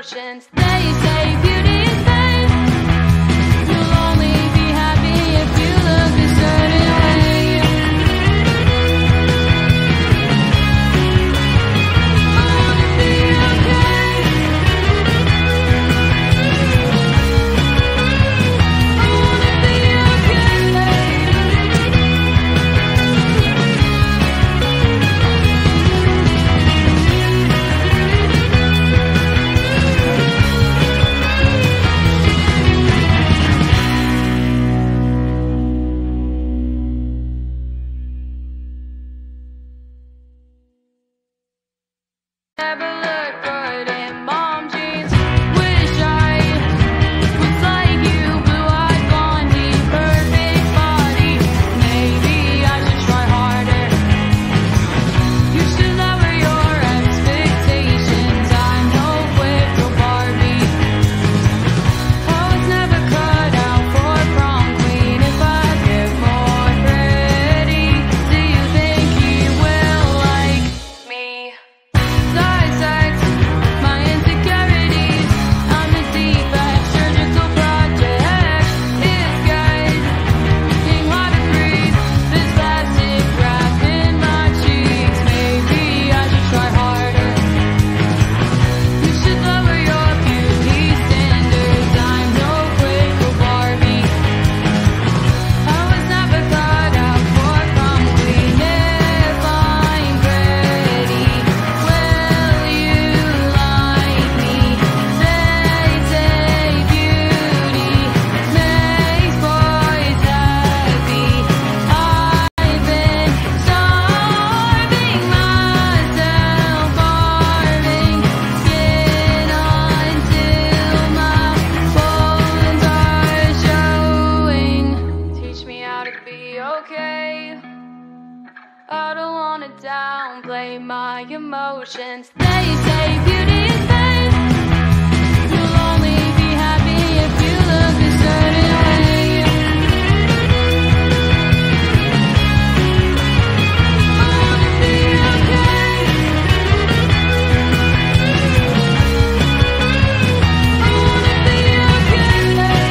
emotions. They say beauty is fake. You'll only be happy if you look a certain way. I wanna be okay. I wanna be okay. Never look good in mom jeans. Wish I was like you, blue-eyed blondie, perfect body. Maybe I should try harder. You should lower your expectations. I'm no Quick-Curl Barbie. I was never cut out for Prom Queen. If I get more pretty, do you think he will like me? Dissect my insecurities. I'm a defect, surgical project. It's getting hard to breathe. This plastic wrap in my cheeks. Maybe I should try harder. You should lower your beauty standards. I'm no Quick-Curl Barbie. I was never cut out for Prom Queen. If I'm pretty, will you like me? They say beauty makes boys happy. I've been starving myself, carving skin until my bones are showing. Teach me how to be okay. I don't wanna downplay my emotions. They say beauty is fake. You'll only be happy if you look a certain way. I wanna be okay. I wanna be okay.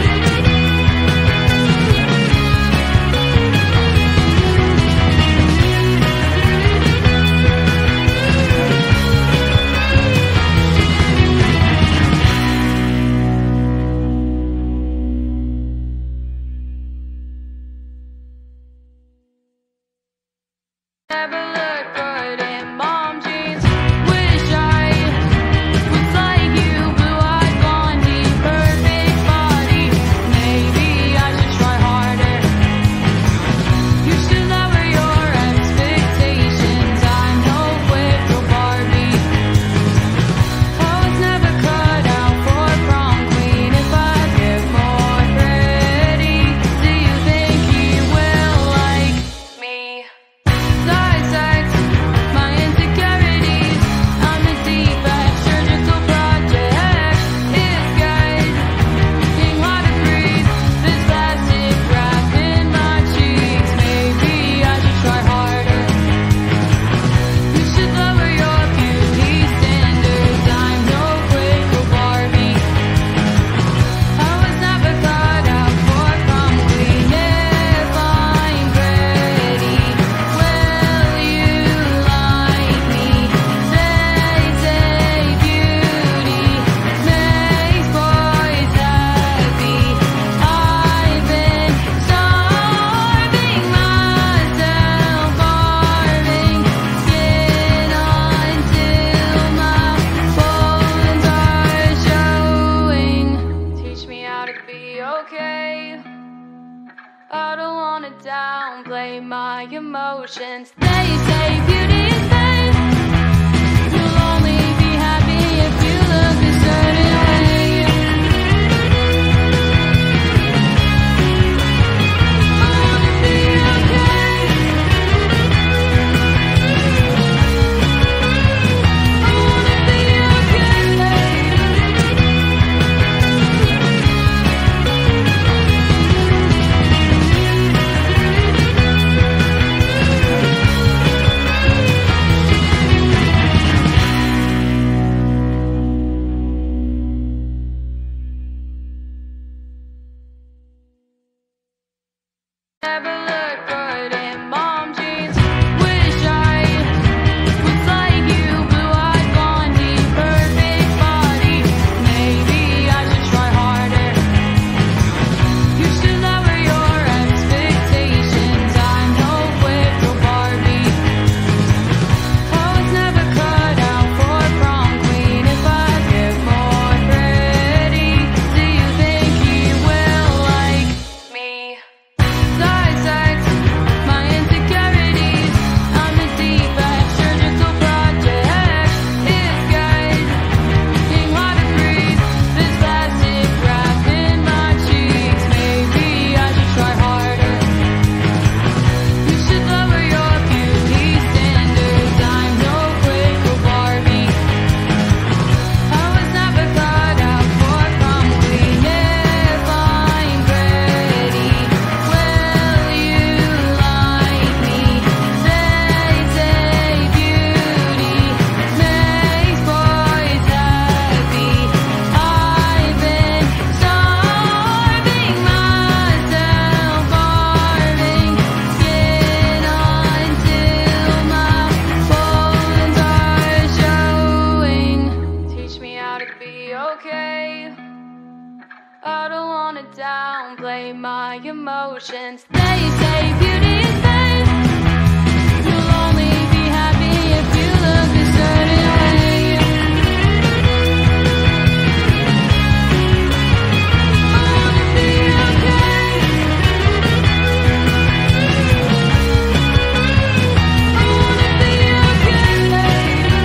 Never look good in mom jeans. Wish I was like you, blue-eyed blondie, perfect body. Maybe I should try harder. You should lower your expectations. I'm no Quick-Curl Barbie. I was never cut out for Prom Queen. If I get more pretty, do you think he will like me? Dissect my insecurities. I'm a defect, surgical project. It's getting hard to breathe. This plastic wrap in my cheeks. Maybe I should try harder. You should lower your beauty standards. I'm no Quick-Curl Barbie. I was never cut out for Prom Queen. If I'm pretty, will you like me? They say beauty makes boys happy. I've been starving myself, carving skin until my bones are showing. Teach me how to be okay. I don't wanna downplay my emotions. They say beauty is fake. You'll only be happy if you look a certain way. I wanna be okay. I wanna be okay. okay. I don't wanna downplay my emotions. They say beauty is fake. You'll only be happy if you look a certain way. I wanna be okay. I wanna be okay.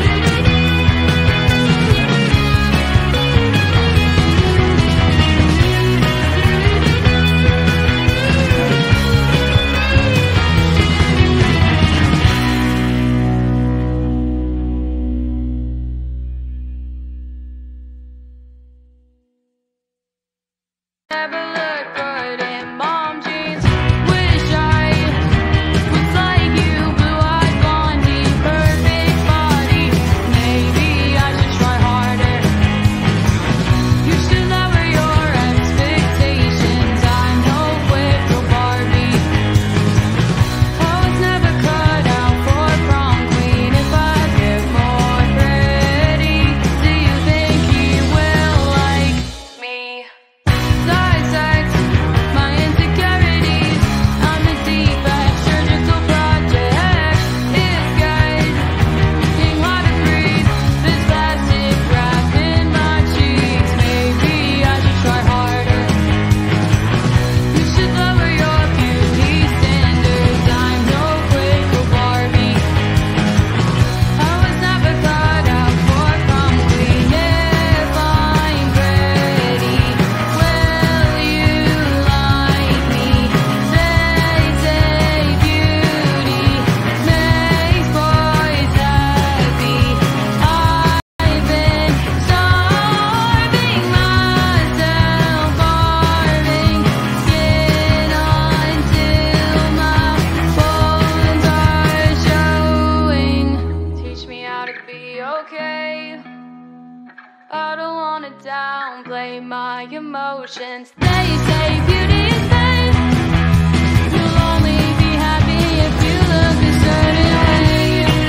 Never look good in mom jeans. Wish I was like you, blue-eyed blondie, perfect body. Maybe I should try harder. You should lower your expectations. I'm no Quick-Curl Barbie. I was never cut out for prom queen. If I get more pretty, do you think he will like me? Dissect my insecurities. I'm the defect, surgical project. It's getting hard to breathe. This plastic wrap in my cheeks. Maybe I should try harder. You should lower your beauty standards. I'm no Quick-Curl Barbie. I was never cut out for prom queen. If I'm pretty, will you like me? They say beauty makes boys happy. I've been starving myself, carving skin until my bones are showing. Teach me how to be okay. I don't wanna downplay my emotions. They say beauty is fake. You'll only be happy if you look a certain way.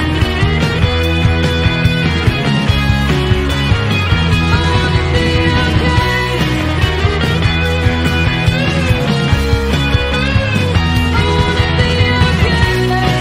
I wanna be okay. I wanna be okay.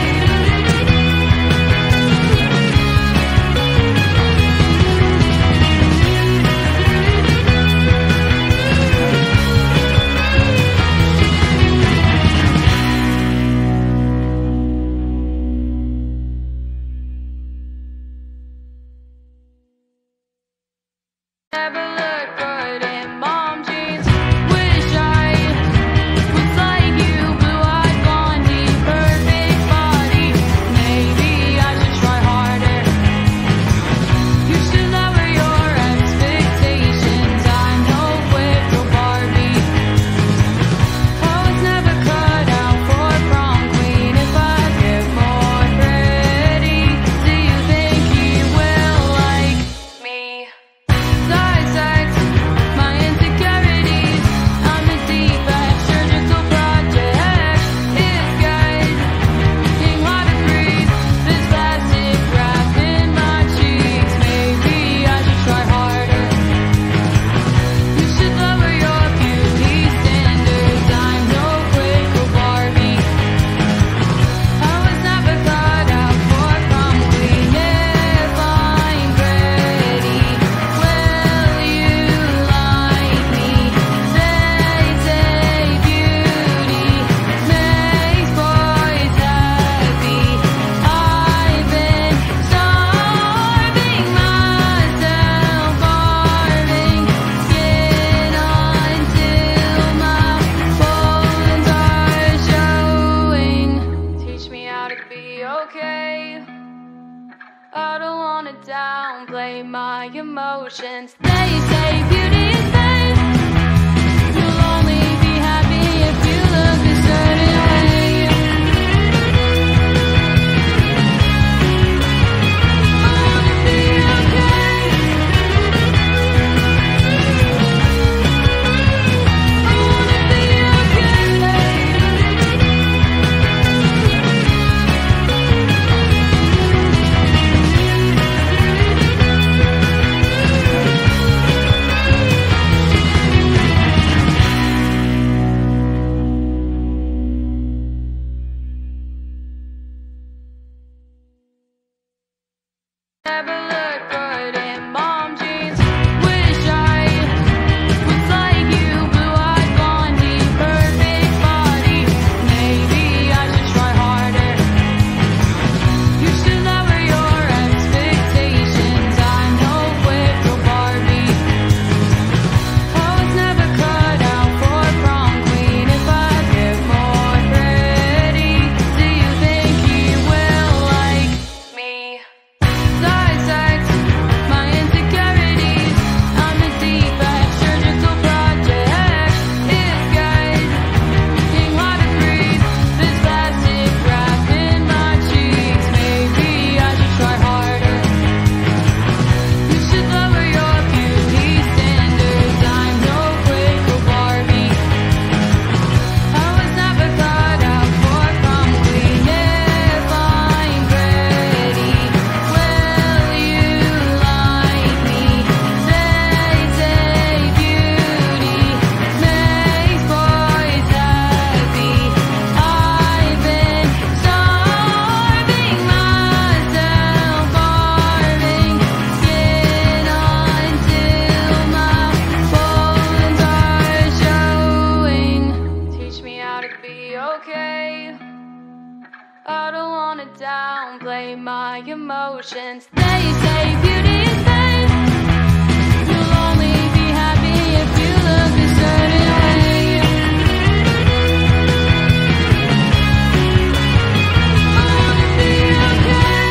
Never look good in mom jeans. Wish I was like you, blue-eyed blondie, perfect body. Maybe I should try harder. You should lower your expectations. I'm no Quick-Curl Barbie. I was never cut out for prom queen. If I get more pretty, do you think he will like me? Dissect my insecurities. I'm the defect, surgical project. It's getting hard to breathe. This plastic wrap in my cheeks. Maybe I should try harder. You should lower your beauty standards. I'm no Quick-Curl Barbie. I was never cut out for prom queen. If I'm pretty, will you like me? They say beauty makes boys happy. I've been starving myself, carving skin until my bones are showing. Teach me how to be okay. I don't wanna downplay my emotions. They say beauty is fake. You'll only be happy if you look a certain way. I wanna be okay. I wanna be okay. emotions. They say beauty's fake. You'll only be happy if you look a certain way. I wanna be okay.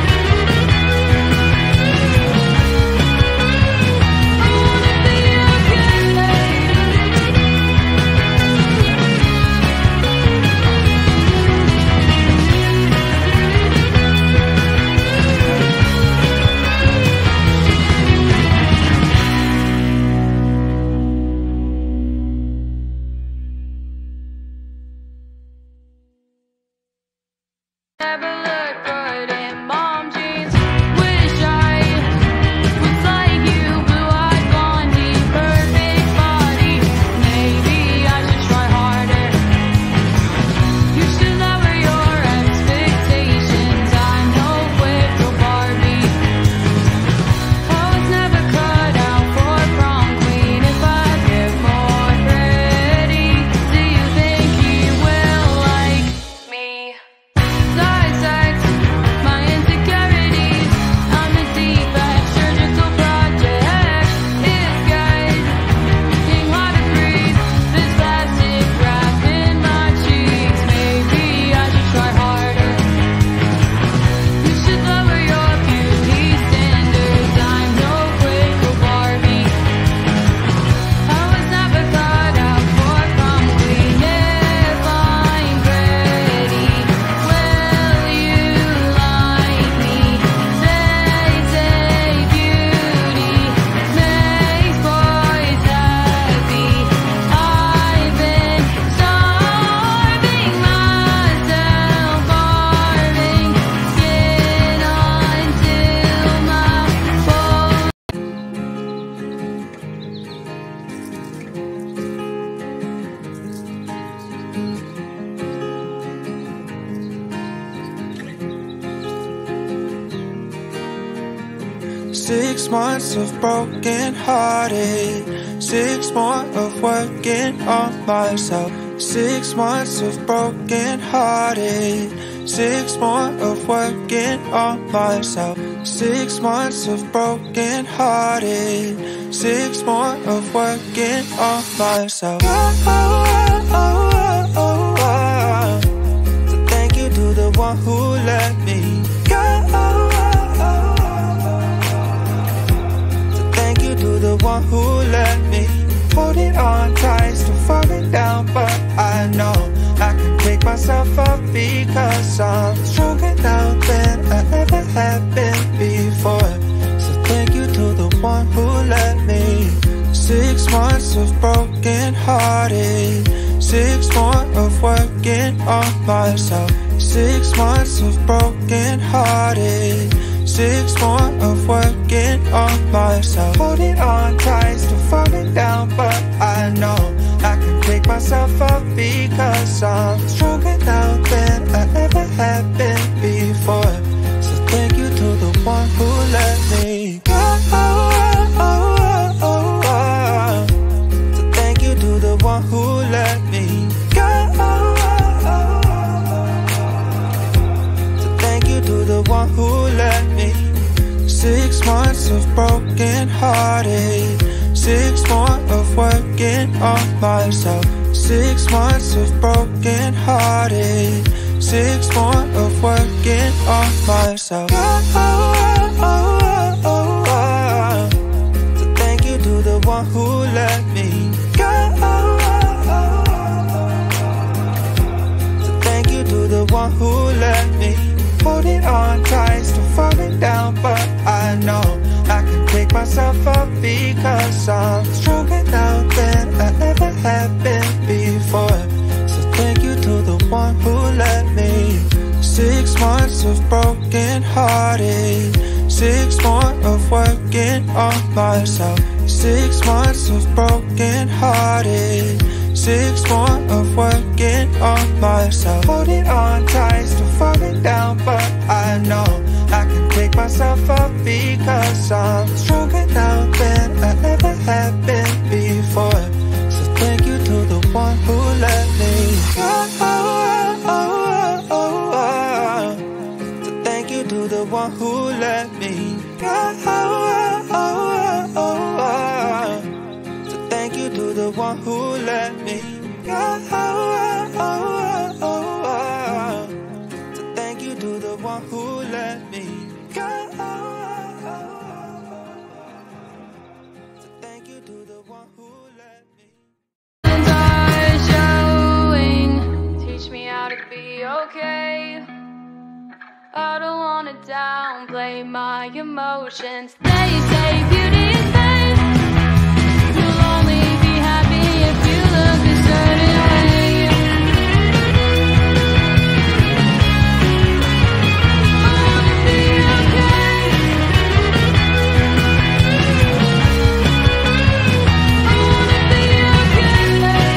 I wanna be okay. Never look good in mom jeans. Wish I was like you, blue-eyed blondie, perfect body. Maybe I should try harder. You should lower your expectations. I'm no Quick-Curl Barbie. I was never cut out for Prom Queen. If I get more pretty, do you think he will like me? Dissect my insecurities. I'm a defect, surgical project. It's good, getting hard to breathe. This plastic wrap in my cheeks. Maybe I should try harder. You should lower your beauty standards. I'm no Quick-Curl Barbie. I was never cut out for Prom Queen. If I'm pretty, will you like me? They say beauty makes boys happy. I've been starving myself, carving skin until my bones. 6 months of broken hearted, 6 more of working on myself. 6 months of broken hearted, 6 more of working on myself. 6 months of broken hearted, 6 more of working on myself. So thank you to the one who let me go. To the one who let me hold it on tight, still falling down, but I know I can pick myself up because I'm stronger now than I ever have been before. So thank you to the one who let me. 6 months of broken hearted, 6 more of working on myself. 6 months of broken hearted, 6 more of working on myself. Holding on tight, still falling down, but I know I can pick myself up because I'm stronger now than I ever have been before. So thank you to the one who let me go. So thank you to the one who let me go. So thank you to the one who let me. 6 months of broken hearted, 6 more of working on myself. 6 months of broken hearted, 6 more of working on myself. So thank you to the one who let me go. So thank you to the one who let me hold it on tight, still falling down, but I know I can pick myself up because I'm stronger now than I ever have been before. So thank you to the one who let me. 6 months of broken hearted, 6 more of working on myself. 6 months of broken hearted, 6 more of working on myself. Holding on tight, still falling down, but I know I can pick myself up because I'm stronger now than I ever have been before. So thank you to the one who let me go. So thank you to the one who thank you to the one who let me go. To thank you to the one who let me go. To thank you to the one who let me. Are showing, teach me how to be okay. I don't wanna downplay my emotions. They say beauty is fake. You'll only be happy if you look a certain way. I wanna be okay. I wanna be okay.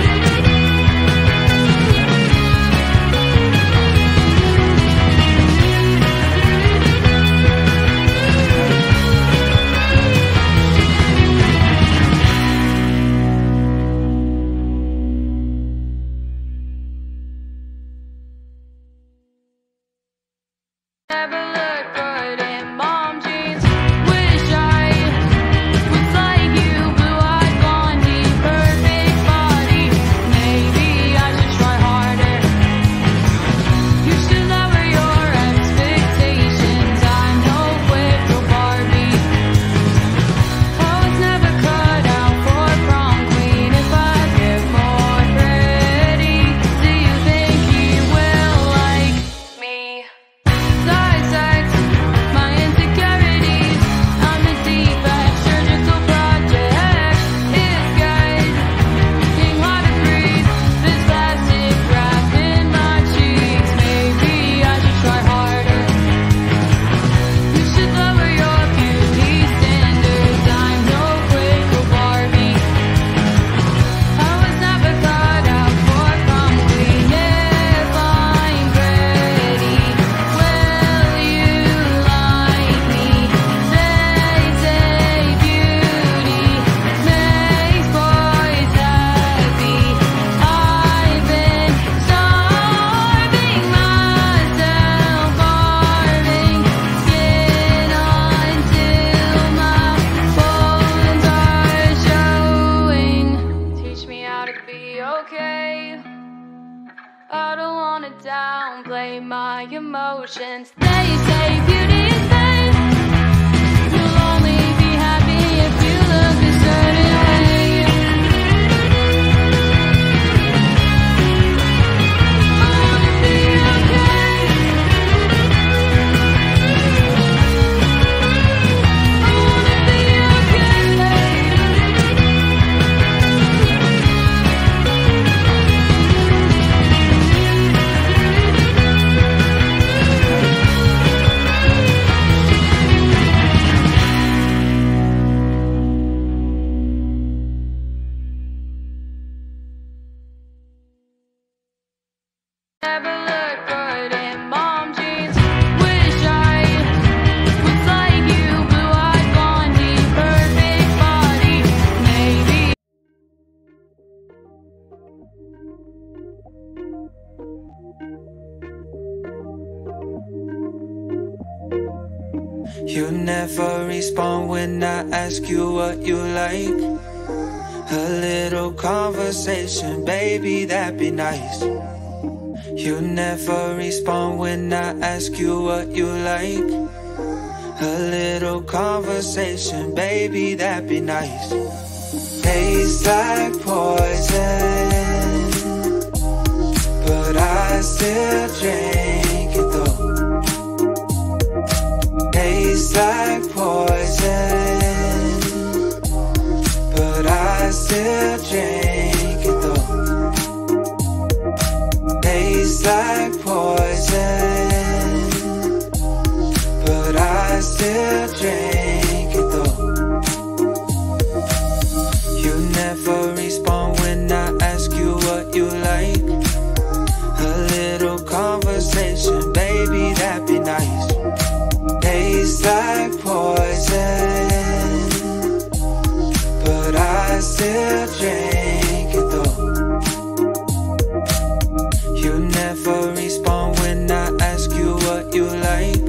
Never look good in mom jeans. Wish I was like you, blue-eyed blondie, perfect body. Maybe I should try harder. You should lower your expectations. I'm no Quick-Curl Barbie. I was never cut out for Prom Queen. If I get more pretty, do you think he will like me? Dissect my insecurities. I'm a defect, surgical project. It's guys being hard to breathe. This plastic wrap in my cheeks. Maybe I should try harder. You should lower your beauty standards. I'm no Quick-Curl Barbie. I was never cut out for Prom Queen. If I'm pretty, will you like me? They say beauty makes boys happy. I've been starving myself, carving skin until my bones are showing. Teach me how to be okay. I don't wanna downplay my emotions. They say beauty is fake. You'll only be happy if you look a certain way. I wanna be okay. I wanna be okay. Never look good in mom jeans. Wish I was like you, blue-eyed blondie, perfect body. Maybe. You never respond when I ask you what you like. A little conversation, baby, that'd be nice. You never respond when I ask you what you like. A little conversation, baby, that'd be nice. Tastes like poison, but I still drink it though. Tastes like poison, but I still drink it though. Tastes like poison, but I still drink it though. You never respond when I ask you what you like. A little conversation, baby, that'd be nice. Tastes like poison, but I still drink it though. You never respond when I ask you what you like.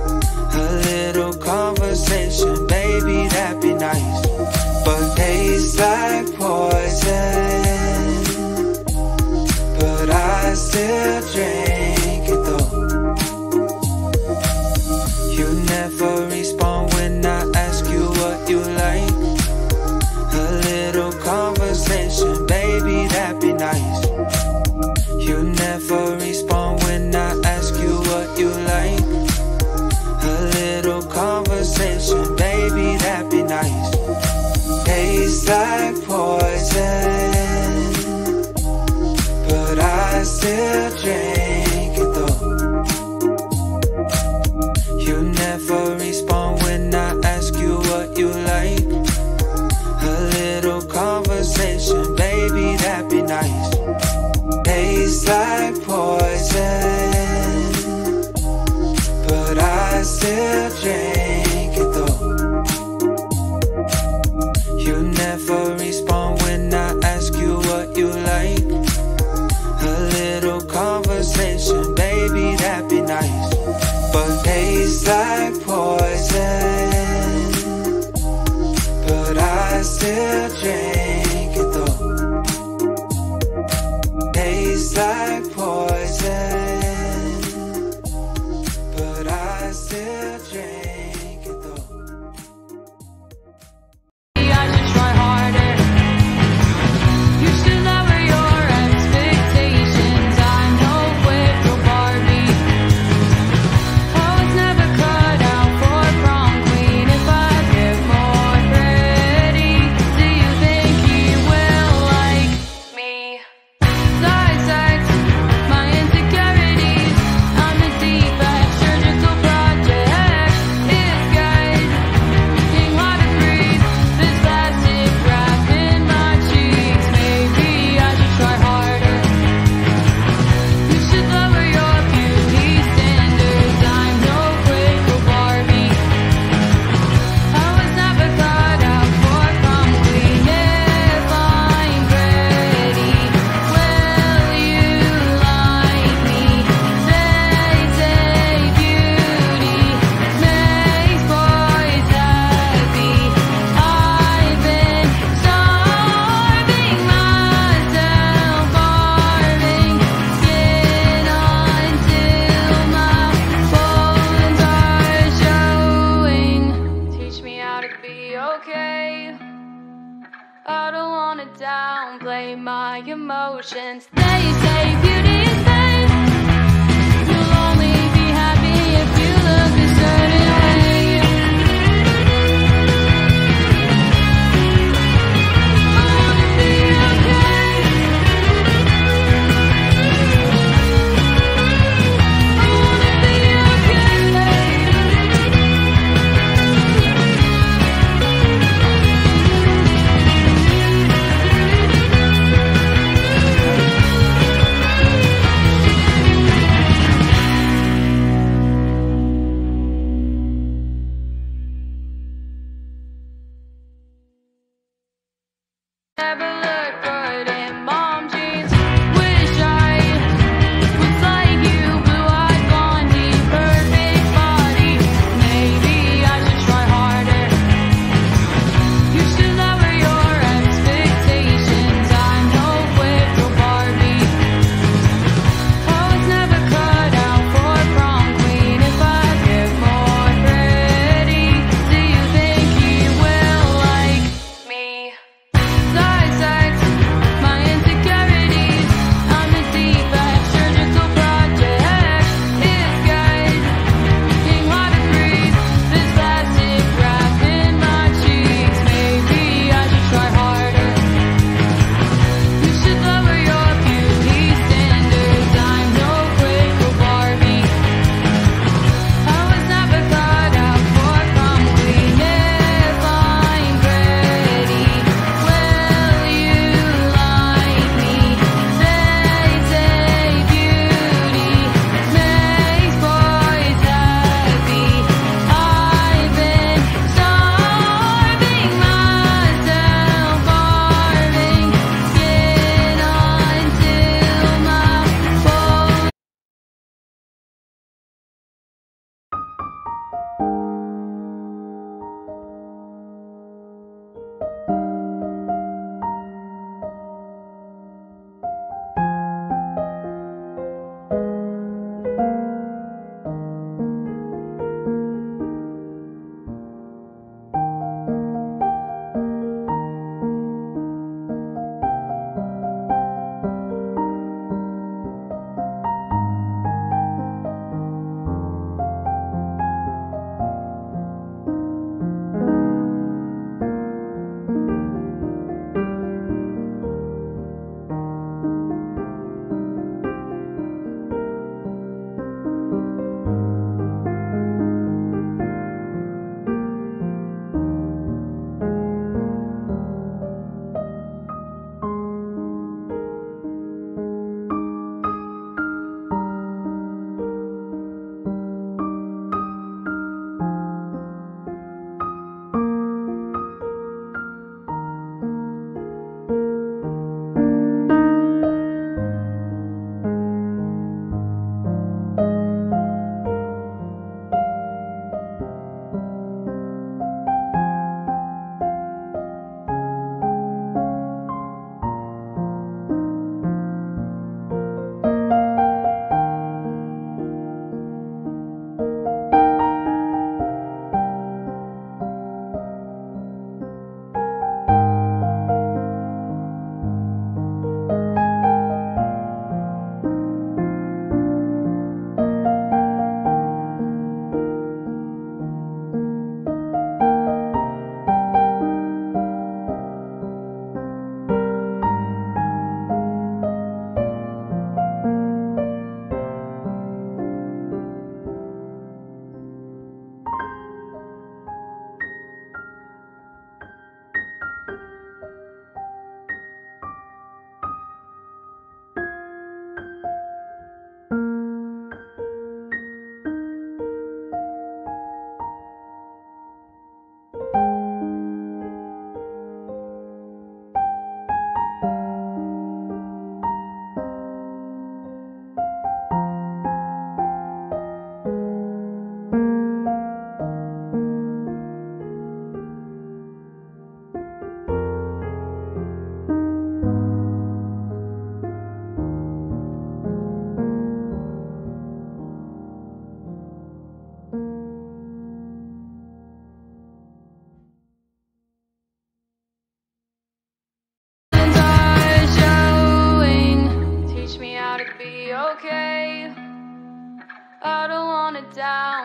A little conversation, baby, that'd be nice. But tastes tastes like poison, but I still drink it though. You never respond when I ask you what you like. A little conversation, baby, that'd be nice. You never respond when I ask you what you like. A little conversation, baby, that'd be nice. Tastes like poison, but I still drink it though. You never respond when I ask you what you like. A little conversation, baby, that'd be nice. Tastes like poison, but I still drink it though. You never respond when I ask you what you like. A little conversation, baby, that'd be nice. But tastes like poison, but I still drink it though. Tastes like poison, but I still drink it though. I should try harder. You should lower your expectations. I'm no Quick-Curl Barbie. I was never cut out for Prom Queen. If I get more pretty, do you think he will like me? Dissect my insecurities. I'm a defect, surgical project. It's guys, being hard to breathe. This plastic wrap in my cheeks. Maybe I should try harder. You should lower your beauty standards. I'm no Quick-Curl Barbie. I was never cut out for Prom Queen. If I'm pretty, will you like me? They say beauty makes boys happy. I've been starving myself, carving skin until my bones are showing. Teach me how to be okay. I don't wanna downplay my emotions. They say beauty is fake. You'll only be happy if you look a certain way. I wanna be okay. I wanna be okay. Never look good in mom jeans. Wish I was like you, blue-eyed blondie, perfect body. Maybe I should try harder. You should lower your expectations. I'm no Quick-Curl Barbie. I was never cut out for Prom Queen. If I get more pretty, do you think he will like me? Dissect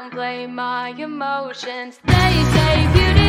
downplay my emotions. They say beauty